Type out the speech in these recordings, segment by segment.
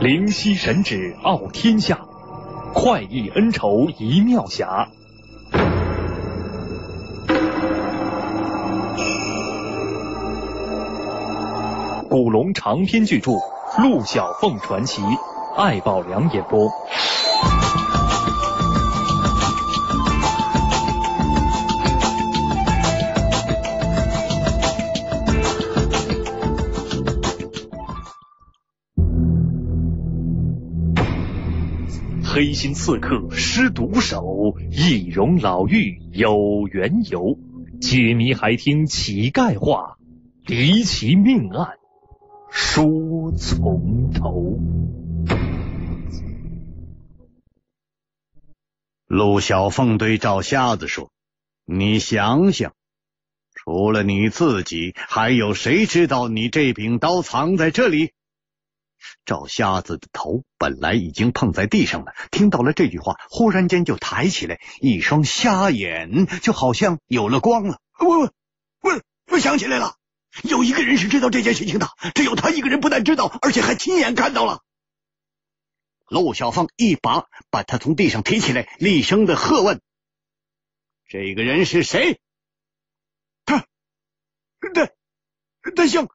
灵犀神指傲天下，快意恩仇一妙侠。古龙长篇巨著《陆小凤传奇》，艾宝良演播。黑心刺客施毒手，易容老妪有缘由。解谜还听乞丐话，离奇命案说从头。 陆小凤对赵瞎子说：你想想，除了你自己，还有谁知道你这柄刀藏在这里？赵瞎子的头本来已经碰在地上了，听到了这句话，忽然间就抬起来，一双瞎眼就好像有了光了。我想起来了，有一个人是知道这件事情的，只有他一个人不但知道，而且还亲眼看到了。陆小凤一把把他从地上提起来，厉声的喝问：这个人是谁？他姓。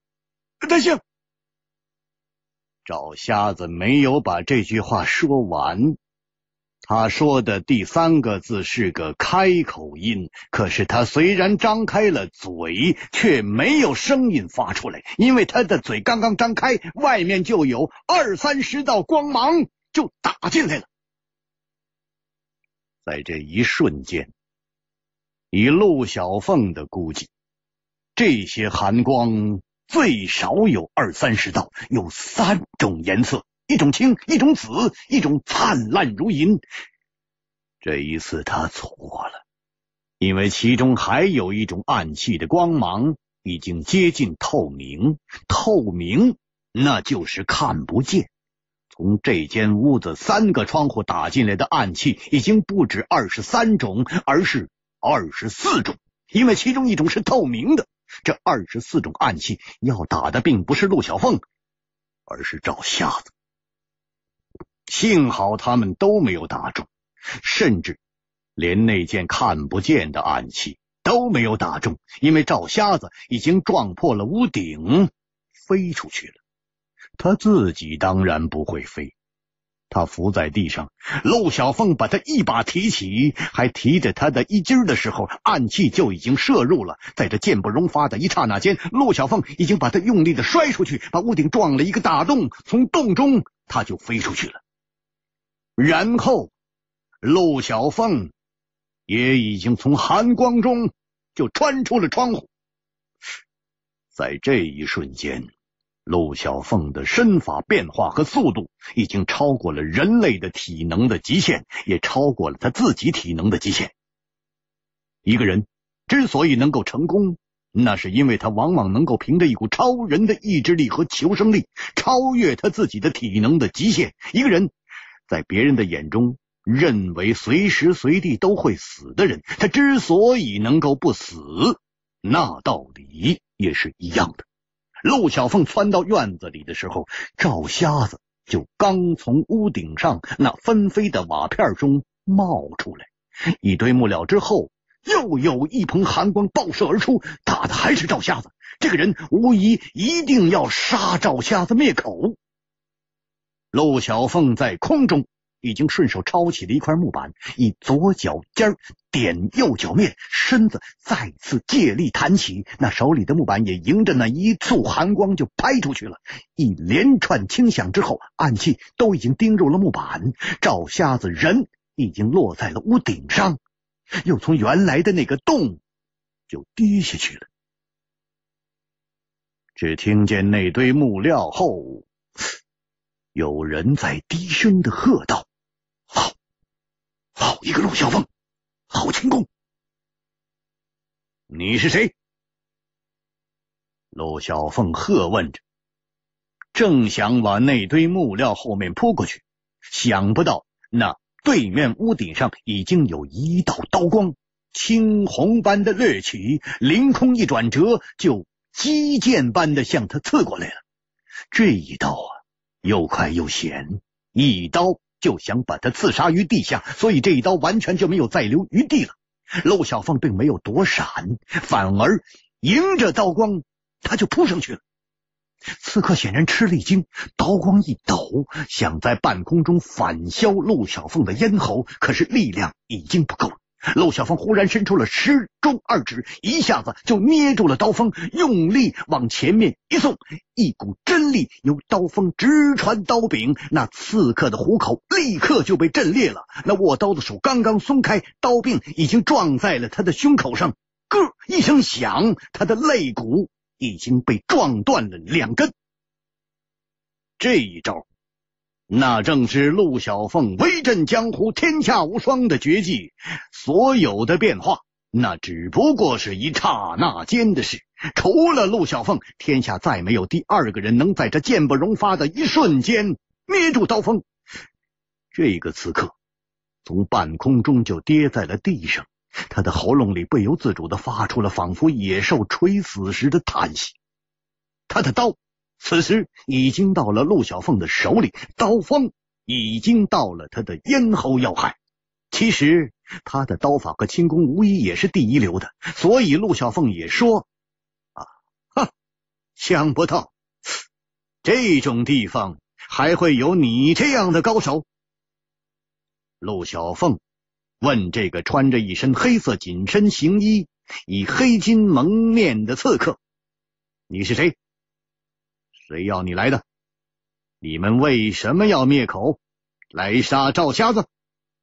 赵瞎子没有把这句话说完，他说的第三个字是个开口音，可是他虽然张开了嘴，却没有声音发出来，因为他的嘴刚刚张开，外面就有20-30道光芒就打进来了。在这一瞬间，以陆小凤的估计，这些寒光最少有20-30道，有3种颜色，一种青，一种紫，一种灿烂如银。这一次他错了，因为其中还有一种暗器的光芒已经接近透明，那就是看不见。从这间屋子3个窗户打进来的暗器已经不止23种，而是24种，因为其中一种是透明的。这24种暗器要打的并不是陆小凤，而是赵瞎子。幸好他们都没有打中，甚至连那件看不见的暗器都没有打中，因为赵瞎子已经撞破了屋顶，飞出去了。他自己当然不会飞，他伏在地上，陆小凤把他一把提起，还提着他的衣襟的时候，暗器就已经射入了。在这箭不容发的一刹那间，陆小凤已经把他用力的摔出去，把屋顶撞了一个大洞，从洞中他就飞出去了。然后陆小凤也已经从寒光中就穿出了窗户。在这一瞬间，陆小凤的身法变化和速度已经超过了人类的体能的极限，也超过了他自己体能的极限。一个人之所以能够成功，那是因为他往往能够凭着一股超人的意志力和求生力，超越他自己的体能的极限。一个人在别人的眼中认为随时随地都会死的人，他之所以能够不死，那道理也是一样的。陆小凤窜到院子里的时候，赵瞎子就刚从屋顶上那纷飞的瓦片中冒出来。一堆木料之后，又有一蓬寒光爆射而出，打的还是赵瞎子。这个人无疑一定要杀赵瞎子灭口。陆小凤在空中已经顺手抄起了一块木板，以左脚尖点右脚面，身子再次借力弹起，那手里的木板也迎着那一束寒光就拍出去了。一连串轻响之后，暗器都已经钉入了木板，赵瞎子人已经落在了屋顶上，又从原来的那个洞就跌下去了。只听见那堆木料后，有人在低声的喝道：好一个陆小凤，好轻功！你是谁？陆小凤喝问着，正想往那堆木料后面扑过去，想不到那对面屋顶上已经有一道刀光，青红般的掠起，凌空一转折，就击剑般的向他刺过来了。这一刀又快又险，一刀就想把他刺杀于地下，所以这一刀完全就没有再留余地了。陆小凤并没有躲闪，反而迎着刀光他就扑上去了。刺客显然吃了一惊，刀光一抖，想在半空中反削陆小凤的咽喉，可是力量已经不够了。陆小凤忽然伸出了食中二指，一下子就捏住了刀锋，用力往前面一送，一股真力由刀锋直传刀柄，那刺客的虎口立刻就被震裂了。那握刀的手刚刚松开，刀柄已经撞在了他的胸口上，咯一声响，他的肋骨已经被撞断了2根。这一招那正是陆小凤威震江湖天下无双的绝技，所有的变化那只不过是一刹那间的事。除了陆小凤，天下再没有第二个人能在这剑不容发的一瞬间捏住刀锋。这个刺客从半空中就跌在了地上，他的喉咙里不由自主地发出了仿佛野兽垂死时的叹息。他的刀此时已经到了陆小凤的手里，刀锋已经到了他的咽喉要害。其实他的刀法和轻功无疑也是第一流的，所以陆小凤也说想不到这种地方还会有你这样的高手。陆小凤问这个穿着一身黑色紧身行衣、以黑金蒙面的刺客：你是谁？谁要你来的？你们为什么要灭口，来杀赵瞎子？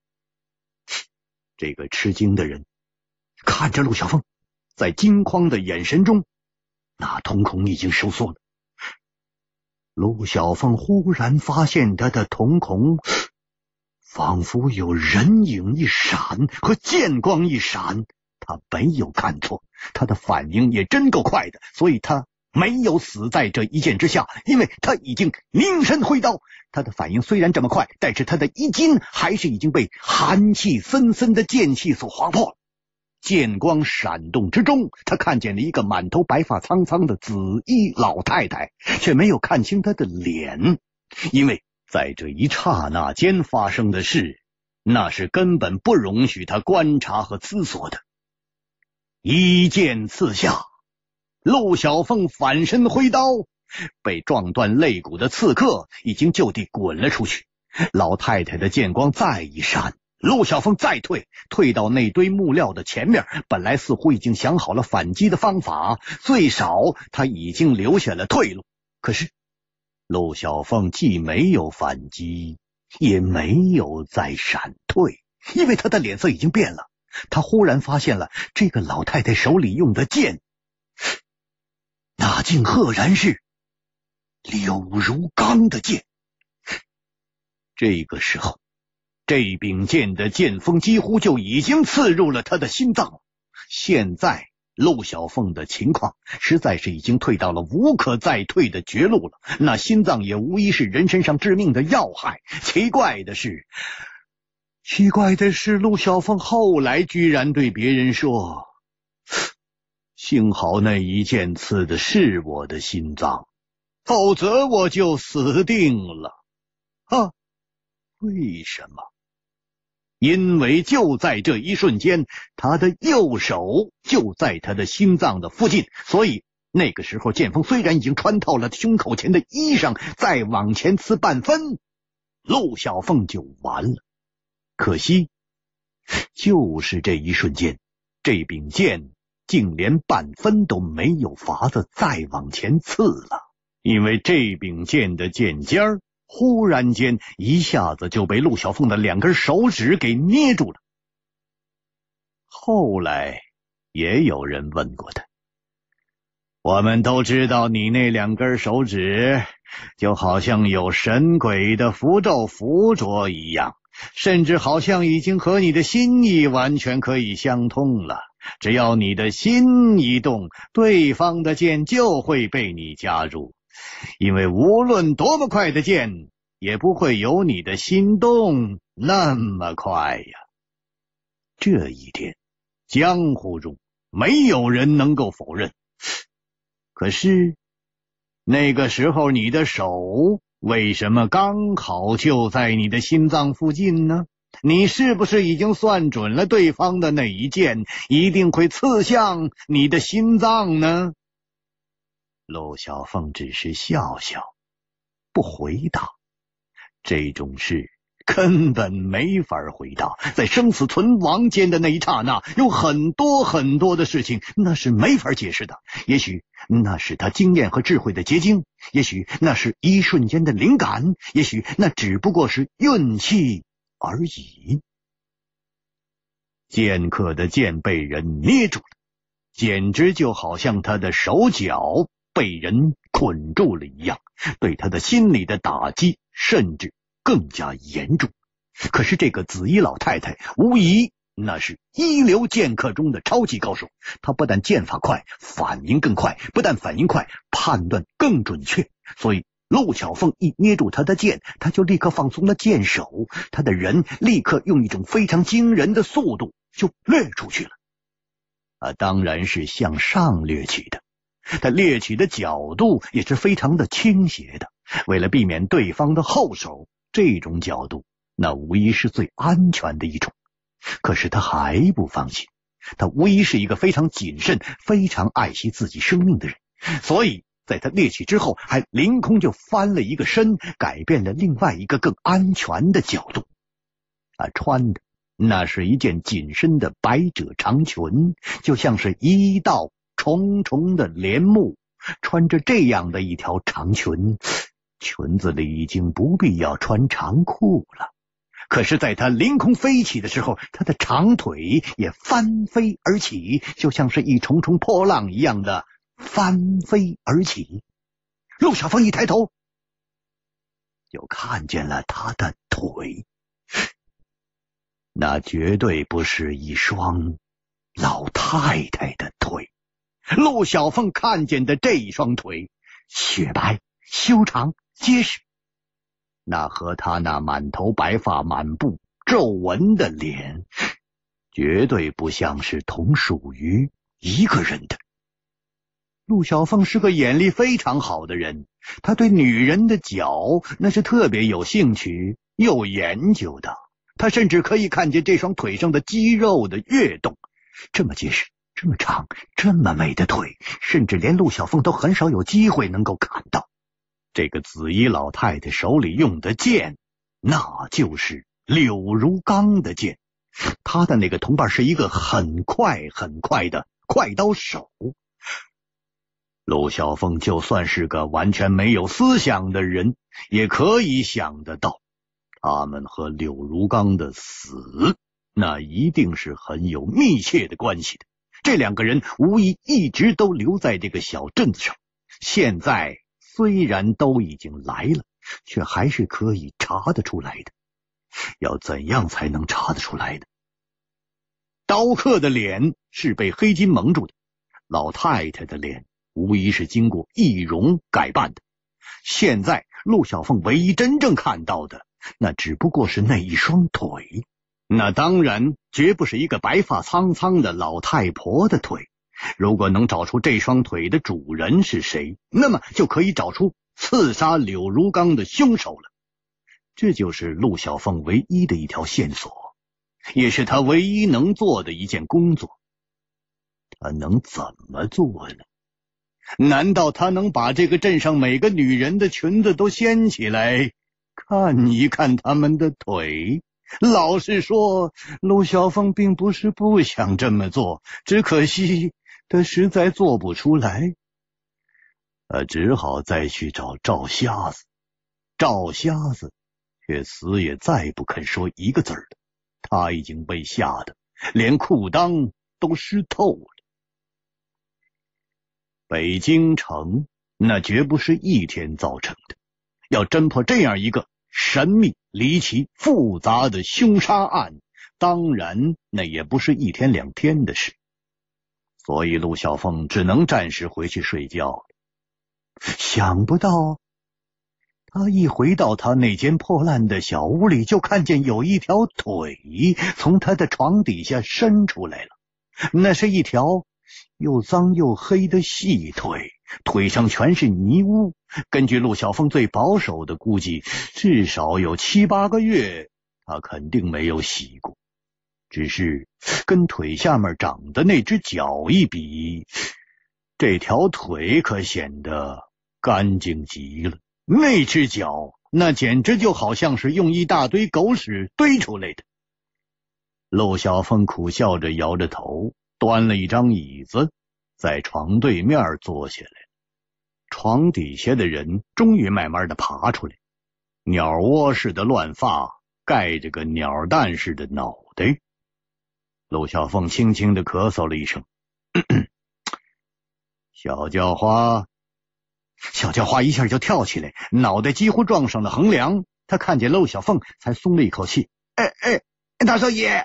这个吃惊的人看着陆小凤，在惊慌的眼神中，那瞳孔已经收缩了。陆小凤忽然发现他的瞳孔仿佛有人影一闪和剑光一闪，他没有看错，他的反应也真够快的，所以他没有死在这一剑之下，因为他已经凝神挥刀。他的反应虽然这么快，但是他的衣襟还是已经被寒气森森的剑气所划破了。剑光闪动之中，他看见了一个满头白发苍苍的紫衣老太太，却没有看清她的脸，因为在这一刹那间发生的事，那是根本不容许他观察和思索的。一剑刺下，陆小凤反身挥刀，被撞断肋骨的刺客已经就地滚了出去。老太太的剑光再一闪，陆小凤再退到那堆木料的前面，本来似乎已经想好了反击的方法，最少他已经留下了退路。可是陆小凤既没有反击，也没有再闪退，因为他的脸色已经变了。他忽然发现了这个老太太手里用的剑，那竟赫然是柳如钢的剑。这个时候，这柄剑的剑锋几乎就已经刺入了他的心脏了。现在陆小凤的情况实在是已经退到了无可再退的绝路了，那心脏也无疑是人身上致命的要害。奇怪的是，陆小凤后来居然对别人说，幸好那一剑刺的是我的心脏，否则我就死定了。为什么？因为就在这一瞬间，他的右手就在他的心脏的附近，所以那个时候剑锋虽然已经穿透了胸口前的衣裳，再往前刺半分，陆小凤就完了。可惜就是这一瞬间，这柄剑竟连半分都没有法子再往前刺了，因为这柄剑的剑尖儿忽然间一下子就被陆小凤的2根手指给捏住了。后来也有人问过他，我们都知道你那2根手指就好像有神鬼的符咒附着一样，甚至好像已经和你的心意完全可以相通了，只要你的心一动，对方的剑就会被你加入，因为无论多么快的剑也不会有你的心动那么快呀。这一点江湖中没有人能够否认。可是那个时候你的手为什么刚好就在你的心脏附近呢？你是不是已经算准了对方的那一箭一定会刺向你的心脏呢？陆小凤只是笑笑，不回答。这种事根本没法回答，在生死存亡间的那一刹那，有很多很多的事情那是没法解释的。也许那是他经验和智慧的结晶，也许那是一瞬间的灵感，也许那只不过是运气而已。剑客的剑被人捏住了，简直就好像他的手脚被人捆住了一样，对他的心理的打击甚至更加严重。可是这个紫衣老太太无疑那是一流剑客中的超级高手，她不但剑法快，反应更快，不但反应快，判断更准确。所以陆小凤一捏住他的剑，他就立刻放松了剑手，他的人立刻用一种非常惊人的速度就掠出去了。当然是向上掠取的，他掠取的角度也是非常的倾斜的，为了避免对方的后手，这种角度那无疑是最安全的一种。可是他还不放心，他无疑是一个非常谨慎、非常爱惜自己生命的人，所以在他猎取之后，还凌空就翻了一个身，改变了另外一个更安全的角度。穿的那是一件紧身的百褶长裙，就像是一道重重的帘幕。穿着这样的一条长裙，裙子里已经不必要穿长裤了。可是在他凌空飞起的时候，他的长腿也翻飞而起，就像是一重重波浪一样的翻飞而起。陆小凤一抬头，就看见了他的腿，那绝对不是一双老太太的腿。陆小凤看见的这一双腿，雪白、修长、结实，那和他那满头白发、满布皱纹的脸，绝对不像是同属于一个人的。陆小凤是个眼力非常好的人，他对女人的脚那是特别有兴趣、有研究的。他甚至可以看见这双腿上的肌肉的跃动，这么结实、这么长、这么美的腿，甚至连陆小凤都很少有机会能够看到。这个紫衣老太太手里用的剑，那就是柳如刚的剑。她的那个同伴是一个很快很快的快刀手。陆小凤就算是个完全没有思想的人，也可以想得到，他们和柳如刚的死，那一定是很有密切的关系的。这两个人无疑一直都留在这个小镇子上，现在虽然都已经来了，却还是可以查得出来的。要怎样才能查得出来呢？刀客的脸是被黑金蒙住的，老太太的脸无疑是经过易容改扮的。现在陆小凤唯一真正看到的，那只不过是那一双腿，那当然绝不是一个白发苍苍的老太婆的腿。如果能找出这双腿的主人是谁，那么就可以找出刺杀柳如刚的凶手了。这就是陆小凤唯一的一条线索，也是他唯一能做的一件工作。他能怎么做呢？难道他能把这个镇上每个女人的裙子都掀起来，看一看她们的腿？老实说，陆小凤并不是不想这么做，只可惜他实在做不出来。只好再去找赵瞎子。赵瞎子却死也再不肯说一个字了，他已经被吓得连裤裆都湿透了。北京城那绝不是一天造成的，要侦破这样一个神秘、离奇、复杂的凶杀案，当然那也不是一天两天的事。所以陆小凤只能暂时回去睡觉了。想不到他一回到他那间破烂的小屋里，就看见有一条腿从他的床底下伸出来了。那是一条又脏又黑的细腿， 腿上全是泥污。根据陆小凤最保守的估计，至少有7、8个月，他肯定没有洗过。只是跟腿下面长的那只脚一比，这条腿可显得干净极了。那只脚，那简直就好像是用一大堆狗屎堆出来的。陆小凤苦笑着摇着头，端了一张椅子，在床对面坐下来。床底下的人终于慢慢的爬出来，鸟窝似的乱发盖着个鸟蛋似的脑袋。陆小凤轻轻的咳嗽了一声，小叫花一下就跳起来，脑袋几乎撞上了横梁。他看见陆小凤才松了一口气。大少爷，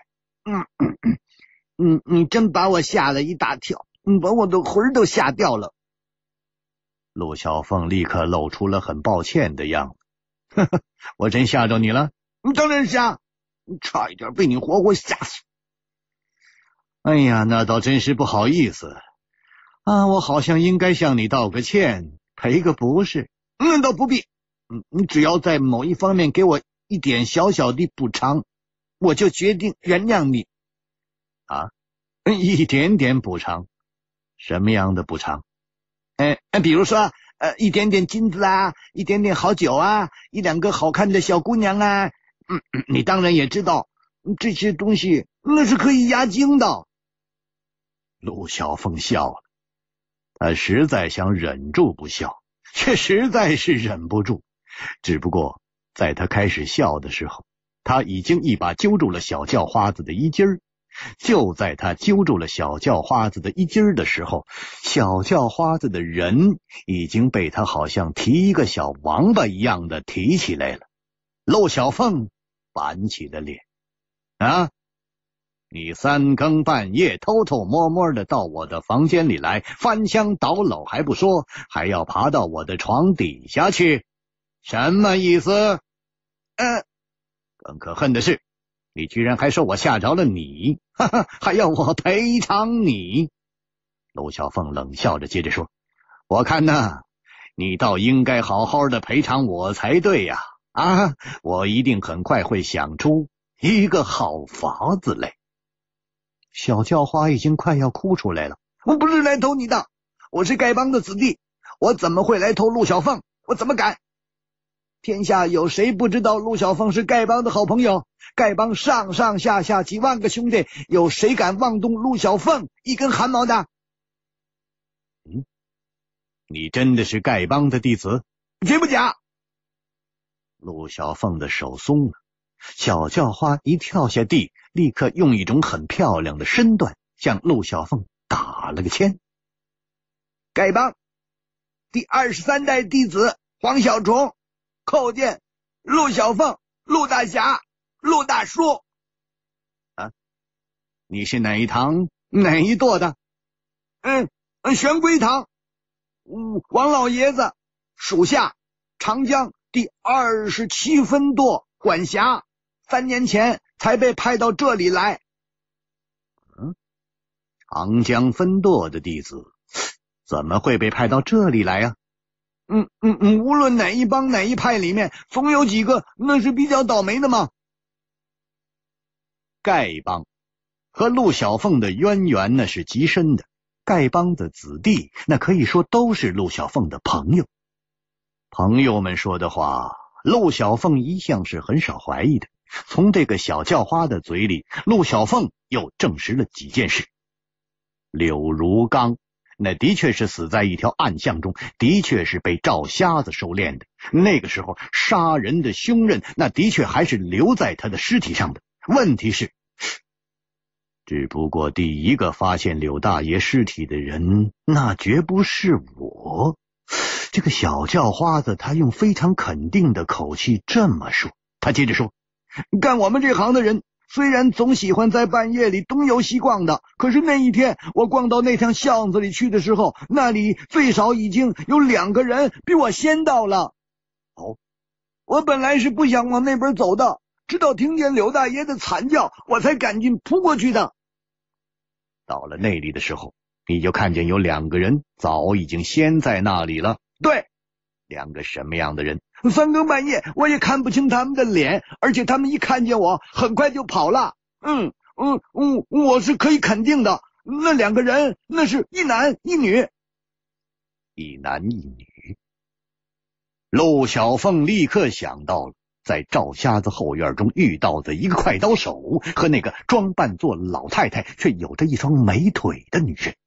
你真把我吓了一大跳，把我的魂都吓掉了。陆小凤立刻露出了很抱歉的样子。我真吓着你了？当然吓，差一点被你活活吓死。哎呀，那倒真是不好意思啊，我好像应该向你道个歉，赔个不是。那倒不必，你只要在某一方面给我一点小小的补偿，我就决定原谅你。啊，一点点补偿？什么样的补偿？比如说一点点金子啊，一点点好酒啊，1、2个好看的小姑娘啊。你当然也知道，这些东西那是可以压惊的。陆小凤笑了，他实在想忍住不笑，却实在是忍不住。只不过在他开始笑的时候，他已经一把揪住了小叫花子的衣襟儿。就在他揪住了小叫花子的衣襟儿的时候，小叫花子的人已经被他好像提一个小王八一样的提起来了。陆小凤板起了脸。啊，你3更半夜偷偷摸摸的到我的房间里来，翻箱倒篓还不说，还要爬到我的床底下去，什么意思？更可恨的是，你居然还说我吓着了你，哈哈，还要我赔偿你。陆小凤冷笑着接着说，我看呐，你倒应该好好的赔偿我才对呀。我一定很快会想出一个好法子来。小叫花已经快要哭出来了。我不是来偷你的，我是丐帮的子弟，我怎么会来偷陆小凤？我怎么敢？天下有谁不知道陆小凤是丐帮的好朋友？丐帮上上下下几万个兄弟，有谁敢妄动陆小凤一根汗毛的？你真的是丐帮的弟子？假不假？陆小凤的手松了，小叫花一跳下地，立刻用一种很漂亮的身段向陆小凤打了个签。丐帮第23代弟子黄小虫，叩见陆小凤、陆大侠、陆大叔。你是哪一堂哪一舵的？玄龟堂，王老爷子属下长江第27分舵管辖，3年前才被派到这里来。长江分舵的弟子怎么会被派到这里来呀？无论哪一帮哪一派里面，总有几个那是比较倒霉的嘛。丐帮和陆小凤的渊源那是极深的，丐帮的子弟那可以说都是陆小凤的朋友。朋友们说的话，陆小凤一向是很少怀疑的。从这个小叫花的嘴里，陆小凤又证实了几件事。柳如刚那的确是死在一条暗巷中，的确是被赵瞎子收敛的。那个时候杀人的凶刃那的确还是留在他的尸体上的。问题是，只不过第一个发现柳大爷尸体的人那绝不是我。这个小叫花子他用非常肯定的口气这么说。他接着说，干我们这行的人虽然总喜欢在半夜里东游西逛的，可是那一天我逛到那条巷子里去的时候，那里最少已经有2个人比我先到了。我本来是不想往那边走的，直到听见柳大爷的惨叫，我才赶紧扑过去的。到了那里的时候， 你就看见有2个人早已经先在那里了。对，2个什么样的人？3更半夜我也看不清他们的脸，而且他们一看见我很快就跑了。我是可以肯定的，那2个人那是一男一女。一男一女。陆小凤立刻想到了在赵瞎子后院中遇到的一个快刀手和那个装扮作老太太却有着一双美腿的女人。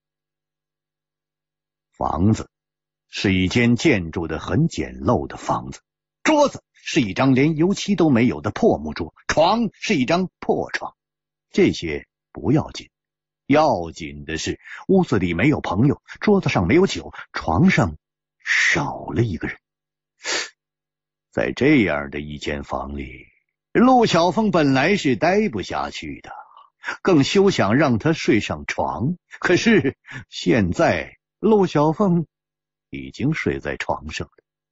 房子是一间建筑的很简陋的房子，桌子是一张连油漆都没有的破木桌，床是一张破床。这些不要紧，要紧的是屋子里没有朋友，桌子上没有酒，床上少了一个人。在这样的一间房里，陆小凤本来是待不下去的，更休想让他睡上床。可是现在陆小凤已经睡在床上了。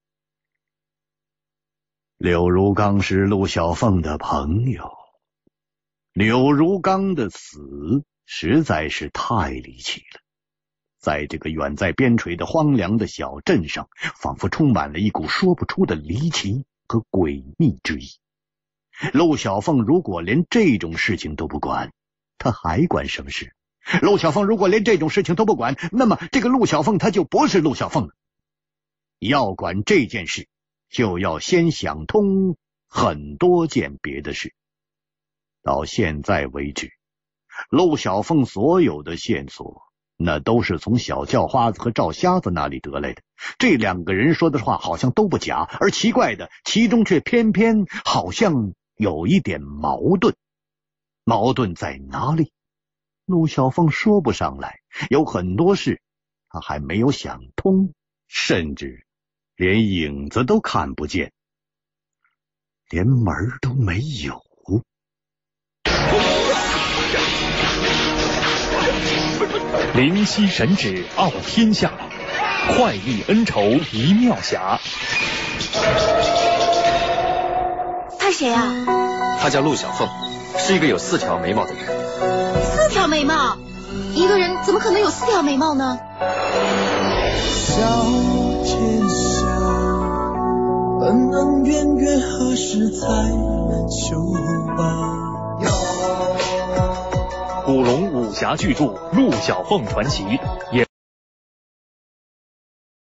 柳如刚是陆小凤的朋友，柳如刚的死实在是太离奇了。在这个远在边陲的荒凉的小镇上，仿佛充满了一股说不出的离奇和诡秘之意。陆小凤如果连这种事情都不管，他还管什么事？陆小凤如果连这种事情都不管，那么这个陆小凤他就不是陆小凤了。要管这件事，就要先想通很多件别的事。到现在为止，陆小凤所有的线索那都是从小叫花子和赵瞎子那里得来的。这2个人说的话好像都不假，而奇怪的，其中却偏偏好像有一点矛盾。矛盾在哪里？陆小凤说不上来，有很多事他还没有想通，甚至连影子都看不见，连门都没有。 灵犀神指傲天下，快意恩仇一妙侠。 他谁啊？ 他叫陆小凤，是一个有4条眉毛的人。 4条眉毛？一个人怎么可能有4条眉毛呢？ 小天下，恩恩怨怨何时才休吧？ 古龙武侠巨著《陆小凤传奇》，演